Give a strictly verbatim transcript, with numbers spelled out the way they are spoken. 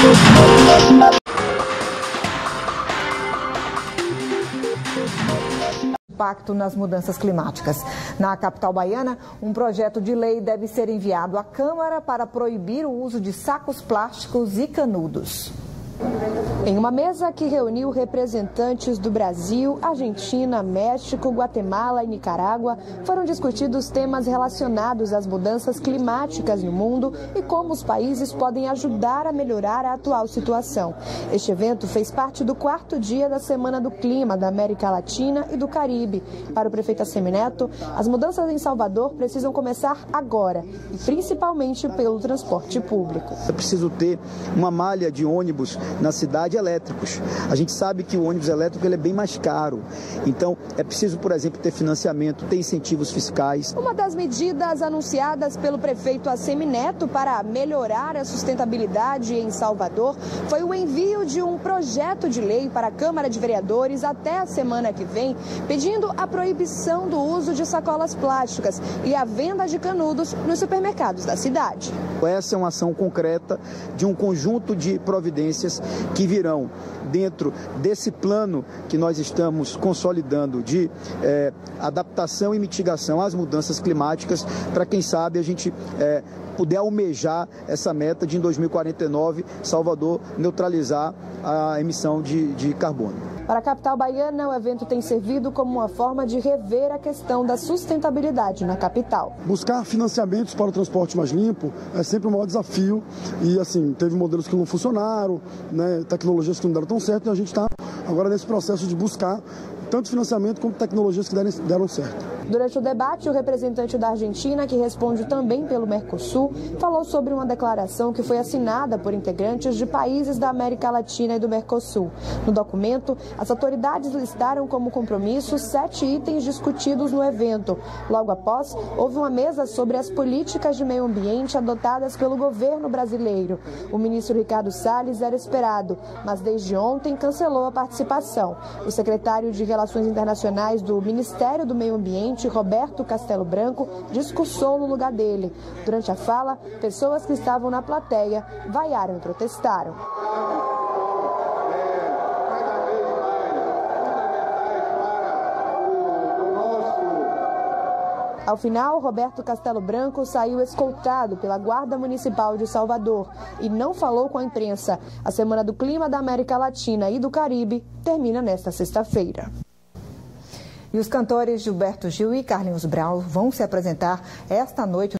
Impacto nas mudanças climáticas. Na capital baiana, um projeto de lei deve ser enviado à Câmara para proibir o uso de sacos plásticos e canudos. Em uma mesa que reuniu representantes do Brasil, Argentina, México, Guatemala e Nicarágua, foram discutidos temas relacionados às mudanças climáticas no mundo e como os países podem ajudar a melhorar a atual situação. Este evento fez parte do quarto dia da Semana do Clima da América Latina e do Caribe. Para o prefeito Assemineto, as mudanças em Salvador precisam começar agora, e principalmente pelo transporte público. É preciso ter uma malha de ônibus na cidade elétricos. A gente sabe que o ônibus elétrico ele é bem mais caro. Então, é preciso, por exemplo, ter financiamento, ter incentivos fiscais. Uma das medidas anunciadas pelo prefeito Assemineto para melhorar a sustentabilidade em Salvador foi o envio de um projeto de lei para a Câmara de Vereadores até a semana que vem, pedindo a proibição do uso de sacolas plásticas e a venda de canudos nos supermercados da cidade. Essa é uma ação concreta de um conjunto de providências que virão dentro desse plano que nós estamos consolidando de é, adaptação e mitigação às mudanças climáticas, para quem sabe a gente é, puder almejar essa meta de em dois mil e quarenta e nove Salvador neutralizar a emissão de, de carbono. Para a capital baiana, o evento tem servido como uma forma de rever a questão da sustentabilidade na capital. Buscar financiamentos para o transporte mais limpo é sempre um maior desafio e, assim, teve modelos que não funcionaram, né, tecnologias que não deram tão certo, e a gente está agora nesse processo de buscar tanto financiamento como tecnologias que deram, deram certo. Durante o debate, o representante da Argentina, que responde também pelo Mercosul, falou sobre uma declaração que foi assinada por integrantes de países da América Latina e do Mercosul. No documento, as autoridades listaram como compromisso sete itens discutidos no evento. Logo após, houve uma mesa sobre as políticas de meio ambiente adotadas pelo governo brasileiro. O ministro Ricardo Salles era esperado, mas desde ontem cancelou a participação. O secretário de Relações Internacionais do Ministério do Meio Ambiente, Roberto Castelo Branco, discursou no lugar dele. Durante a fala, pessoas que estavam na plateia vaiaram e protestaram. Ao final, Roberto Castelo Branco saiu escoltado pela Guarda Municipal de Salvador e não falou com a imprensa. A Semana do Clima da América Latina e do Caribe termina nesta sexta-feira. E os cantores Gilberto Gil e Carlinhos Brau vão se apresentar esta noite